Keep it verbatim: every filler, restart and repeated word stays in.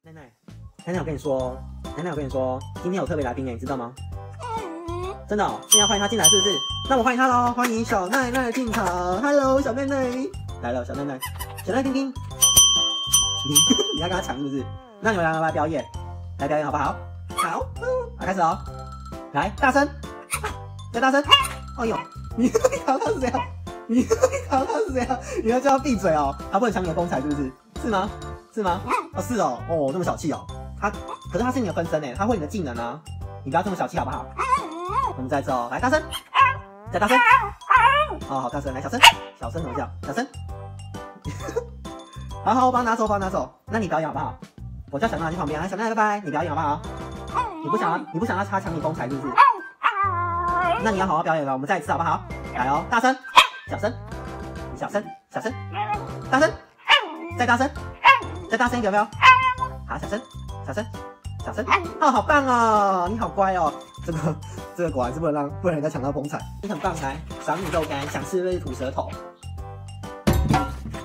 奶奶，奶奶，我跟你说，奶奶，我跟你说，今天有特别来宾哎，你知道吗？真的哦，现在要欢迎他进来是不是？那我欢迎他喽，欢迎小奈奈进场。Hello， 小奈奈来了，小奈奈，小奈听听，你你要跟他抢是不是？那你们两个来表演，来表演好不好？好，好，开始哦。来，大声，再大声。哎呦，你搞他是怎样？你搞他是怎样？你要叫他闭嘴哦，他不能抢你的风采是不是？是吗？是吗？哦，是哦，哦，这么小气哦。他，可是他是你的分身哎，他会你的技能啊，你不要这么小气好不好？我们再一次哦，来大声，再大声。哦，好大声，来小声，小声怎么叫？小声。好好，我帮他拿走，帮他拿走。那你表演好不好？我叫小奈去旁边，来小奈拜拜，你表演好不好？你不想要，你不想要他抢你风采是不是？那你要好好表演了，我们再一次好不好？来哦，大声，小声，小声，小声，大声，再大声，再大声一点有没有？好，小声，小声，小声。哦，好棒哦，你好乖哦。这个这个果然是不能让不能人家抢到风采。你很棒，来赏你肉干，想吃不是吐舌头。